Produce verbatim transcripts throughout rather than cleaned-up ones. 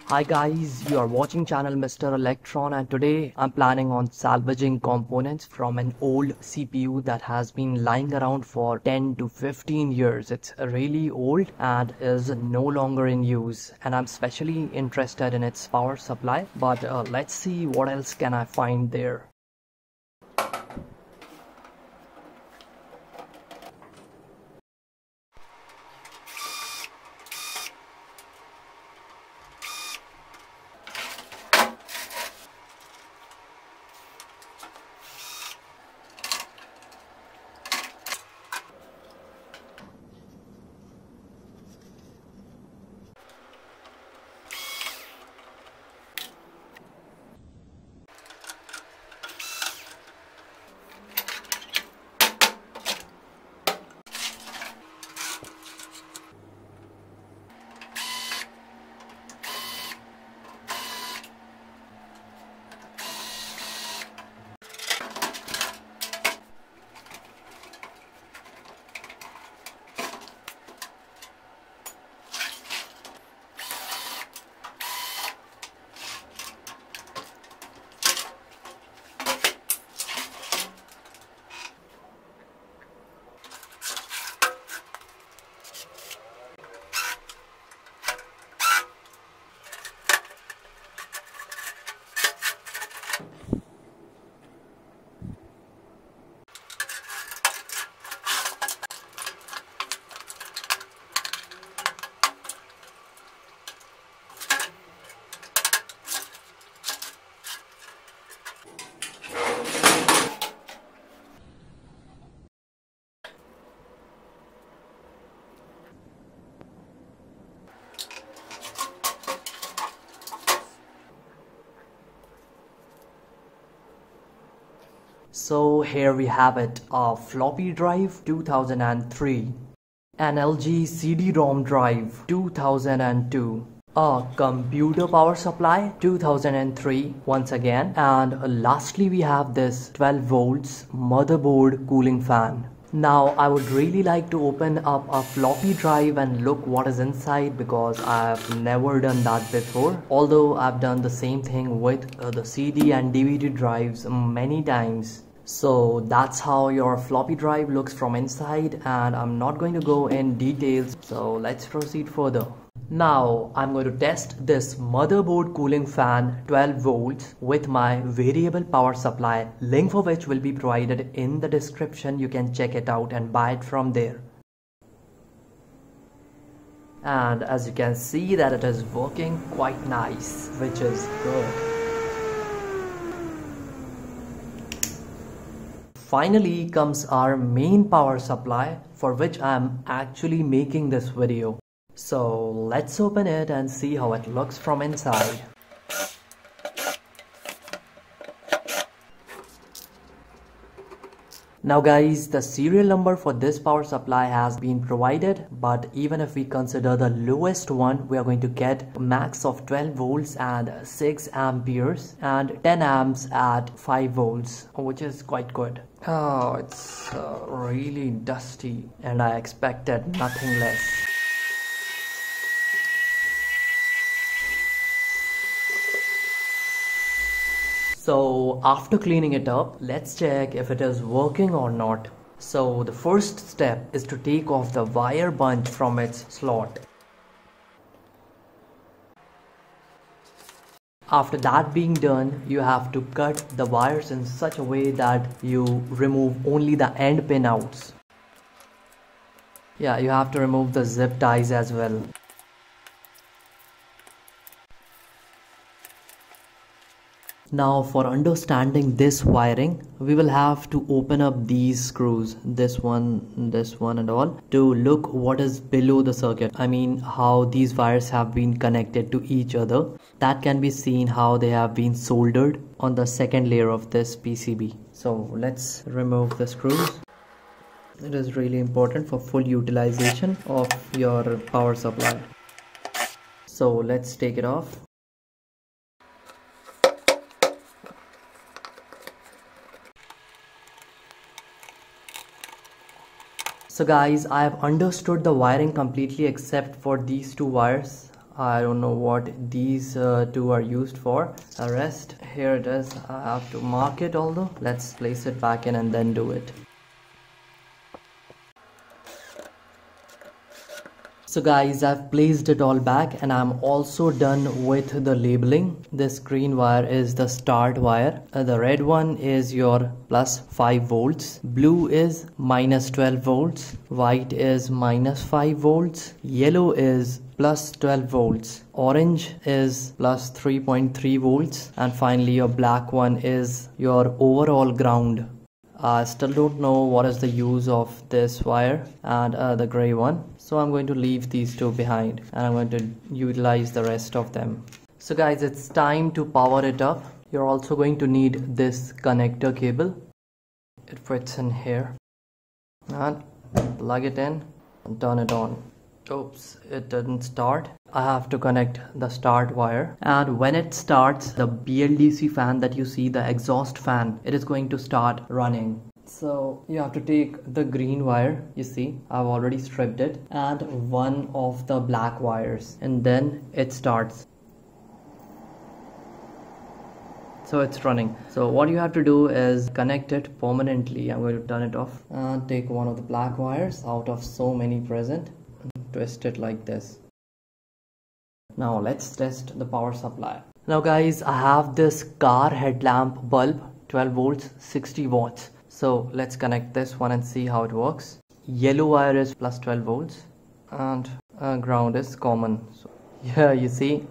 Hi guys, you are watching channel Mister Electron, and today I'm planning on salvaging components from an old C P U that has been lying around for ten to fifteen years. It's really old and is no longer in use, and I'm especially interested in its power supply, but uh, let's see what else can I find there. So here we have it, a floppy drive two thousand three, an L G C D ROM drive two thousand two, a computer power supply two thousand three once again, and lastly we have this twelve volts motherboard cooling fan. Now I would really like to open up a floppy drive and look what is inside, because I've never done that before, although I've done the same thing with uh, the C D and D V D drives many times. So that's how your floppy drive looks from inside, and I'm not going to go in details, so let's proceed further. Now I'm going to test this motherboard cooling fan twelve volts with my variable power supply, link for which will be provided in the description. You can check it out and buy it from there. And as you can see that it is working quite nice, which is good. Finally comes our main power supply, for which I am actually making this video. So let's open it and see how it looks from inside. Now guys, the serial number for this power supply has been provided, but even if we consider the lowest one, we are going to get a max of twelve volts and six amperes and ten amps at five volts, which is quite good. Oh, it's uh, really dusty, and I expected nothing less. So after cleaning it up, let's check if it is working or not. So the first step is to take off the wire bunch from its slot. After that being done, you have to cut the wires in such a way that you remove only the end pin outs. Yeah, you have to remove the zip ties as well. Now for understanding this wiring, we will have to open up these screws, this one, this one and all, to look what is below the circuit. I mean how these wires have been connected to each other. That can be seen how they have been soldered on the second layer of this P C B. So let's remove the screws. It is really important for full utilization of your power supply. So let's take it off. So guys, I have understood the wiring completely except for these two wires. I don't know what these uh, two are used for. The rest, here it is. I have to mark it although. Let's place it back in and then do it. So guys, I've placed it all back and I'm also done with the labeling. This green wire is the start wire. Uh, the red one is your plus five volts. Blue is minus twelve volts. White is minus five volts. Yellow is plus twelve volts. Orange is plus three point three volts. And finally your black one is your overall ground. I still don't know what is the use of this wire and uh, the gray one. So I'm going to leave these two behind and I'm going to utilize the rest of them. So guys, it's time to power it up. You're also going to need this connector cable. It fits in here. And plug it in and turn it on. Oops, it didn't start. I have to connect the start wire, and when it starts, the B L D C fan that you see, the exhaust fan, it is going to start running. So you have to take the green wire, you see I've already stripped it, and one of the black wires, and then it starts. So it's running. So what you have to do is connect it permanently. I'm going to turn it off and take one of the black wires out of so many present. Twist it like this. Now let's test the power supply. Now guys, I have this car headlamp bulb, twelve volts, sixty watts. So let's connect this one and see how it works. Yellow wire is plus twelve volts and uh, ground is common. So yeah, you see.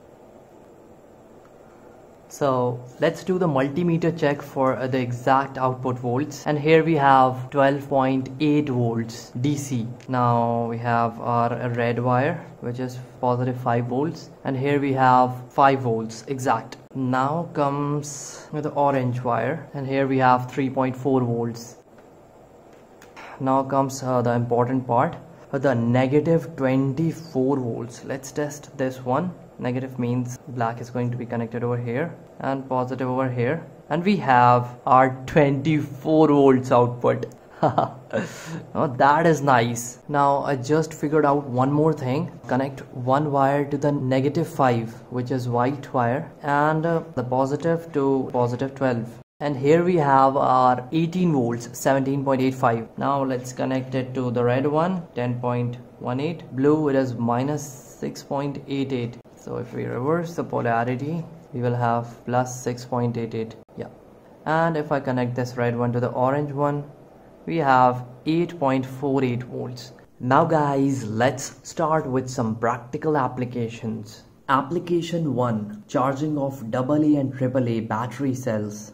So let's do the multimeter check for uh, the exact output volts, and here we have twelve point eight volts D C. Now we have our red wire which is positive five volts, and here we have five volts exact. Now comes the orange wire, and here we have three point four volts. Now comes uh, the important part, uh, the negative twenty-four volts. Let's test this one. Negative means black is going to be connected over here and positive over here, and we have our twenty-four volts output. Oh, that is nice. Now I just figured out one more thing. Connect one wire to the negative five, which is white wire, and uh, the positive to positive twelve. And here we have our eighteen volts, seventeen point eight five. Now let's connect it to the red one, ten point one eight. Blue, it is minus six point eight eight. So if we reverse the polarity, we will have plus six point eight eight. Yeah. And if I connect this red one to the orange one, we have eight point four eight volts. Now guys, let's start with some practical applications. Application one, charging of double A and triple A battery cells.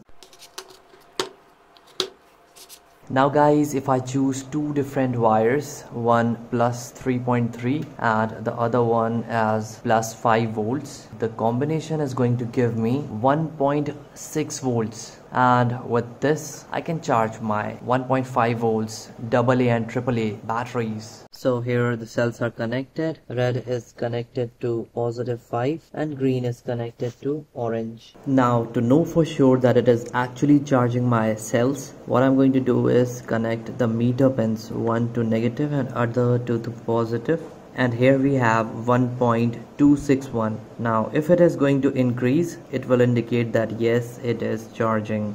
Now guys, if I choose two different wires, one plus three point three and the other one as plus five volts, the combination is going to give me one point six volts, and with this I can charge my one point five volts double A and triple A batteries. So here the cells are connected. Red is connected to positive five and green is connected to orange. Now to know for sure that it is actually charging my cells, what I'm going to do is connect the meter pins, one to negative and other to the positive. And here we have one point two six one. Now if it is going to increase, it will indicate that yes, it is charging.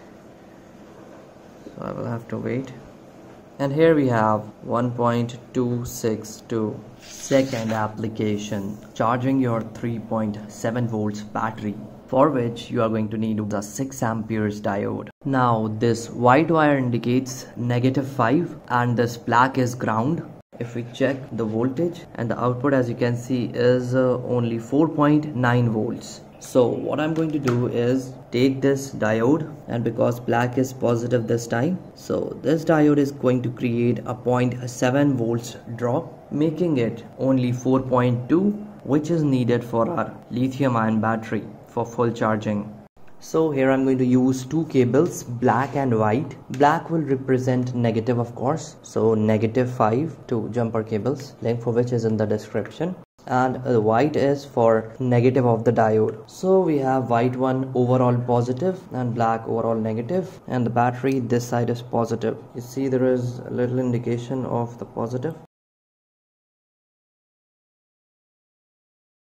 So I will have to wait. And here we have one point two six two. Second application, charging your three point seven volts battery, for which you are going to need the six amperes diode. Now this white wire indicates negative five and this black is ground. If we check the voltage, and the output, as you can see, is uh, only four point nine volts. So what I'm going to do is take this diode, and because black is positive this time, so this diode is going to create a zero point seven volts drop, making it only four point two, which is needed for our lithium ion battery for full charging. So here I'm going to use two cables, black and white. Black will represent negative, of course, so negative five, two jumper cables, link for which is in the description. And the white is for negative of the diode. So we have white one overall positive and black overall negative, and the battery this side is positive. You see there is a little indication of the positive.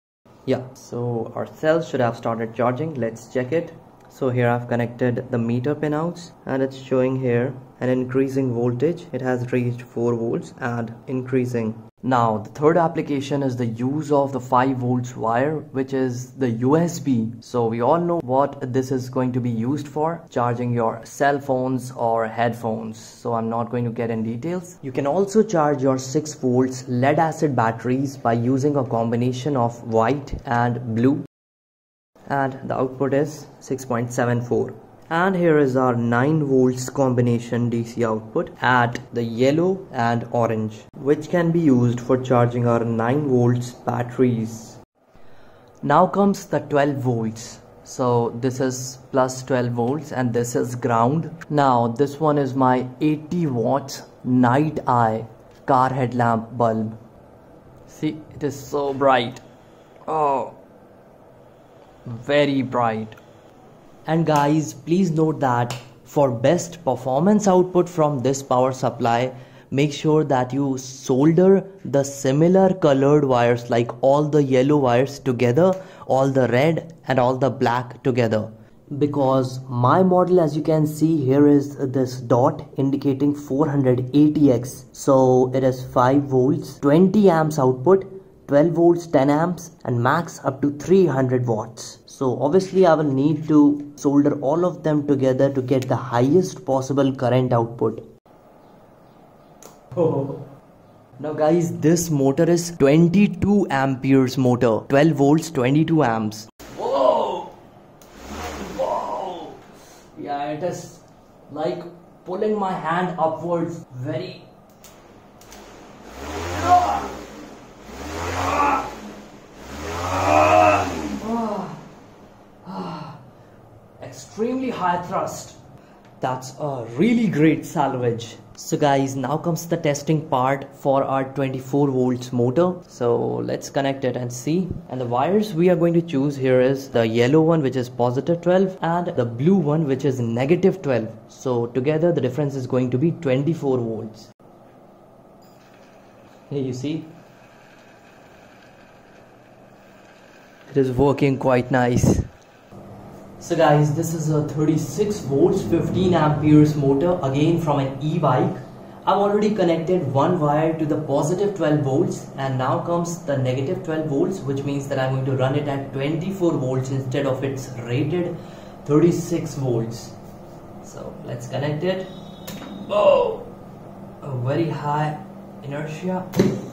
Yeah, so our cells should have started charging. Let's check it. So here I've connected the meter pinouts and it's showing here an increasing voltage. It has reached four volts and increasing. Now the third application is the use of the five volts wire, which is the U S B. So we all know what this is going to be used for, charging your cell phones or headphones. So I'm not going to get in details. You can also charge your six volts lead acid batteries by using a combination of white and blue. And the output is six point seven four. And here is our nine volts combination D C output at the yellow and orange, which can be used for charging our nine volts batteries. Now comes the twelve volts. So this is plus twelve volts and this is ground. Now this one is my eighty watts night eye car headlamp bulb. See, it is so bright. Oh, very bright. And guys, please note that for best performance output from this power supply, make sure that you solder the similar colored wires, like all the yellow wires together, all the red and all the black together. Because my model, as you can see here, is this dot indicating four hundred eighty X. So it is five volts, twenty amps output, twelve volts, ten amps and max up to three hundred watts. So obviously I will need to solder all of them together to get the highest possible current output. Oh. Now guys, this motor is twenty-two amperes motor, twelve volts, twenty-two amps. Whoa! Whoa! Yeah, it is like pulling my hand upwards very. Extremely high thrust. That's a really great salvage. So guys, now comes the testing part for our twenty-four volts motor. So let's connect it and see. And the wires we are going to choose here is the yellow one, which is positive twelve, and the blue one, which is negative twelve. So together the difference is going to be twenty-four volts. Here you see, it is working quite nice. So guys, this is a thirty-six volts, fifteen amperes motor, again from an e-bike. I've already connected one wire to the positive twelve volts and now comes the negative twelve volts, which means that I'm going to run it at twenty-four volts instead of its rated thirty-six volts. So let's connect it. Oh, a very high inertia.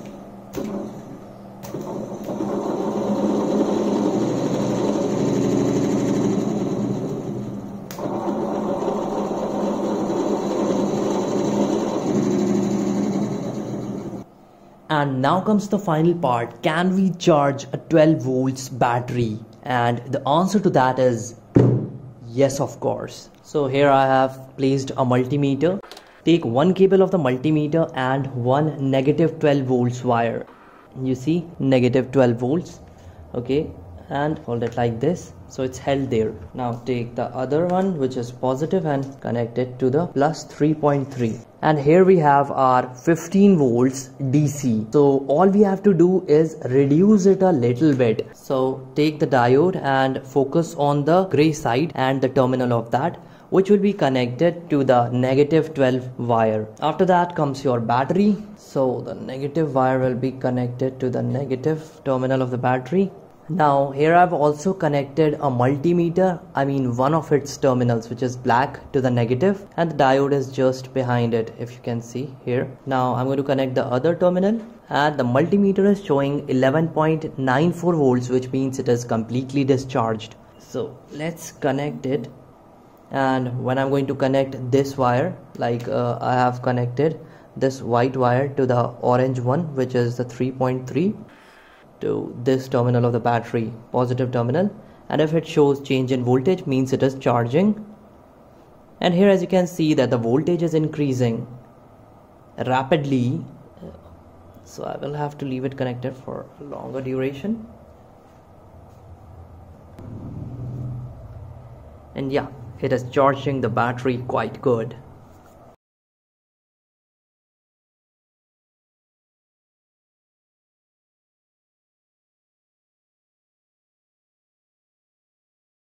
And now comes the final part. Can we charge a twelve volts battery? And the answer to that is yes, of course. So here I have placed a multimeter. Take one cable of the multimeter and one negative twelve volts wire. You see, negative twelve volts. Okay, and hold it like this. So it's held there. Now take the other one, which is positive, and connect it to the plus three point three. And here we have our fifteen volts D C. So all we have to do is reduce it a little bit. So take the diode and focus on the gray side and the terminal of that, which will be connected to the negative twelve wire. After that comes your battery. So the negative wire will be connected to the negative terminal of the battery. Now here I've also connected a multimeter, I mean one of its terminals, which is black, to the negative, and the diode is just behind it, if you can see here. Now I'm going to connect the other terminal, and the multimeter is showing eleven point nine four volts, which means it is completely discharged. So let's connect it. And when I'm going to connect this wire, like uh, I have connected this white wire to the orange one, which is the three point three, to this terminal of the battery, positive terminal, and if it shows change in voltage, means it is charging. And here, as you can see, that the voltage is increasing rapidly, so I will have to leave it connected for a longer duration. And yeah, it is charging the battery quite good.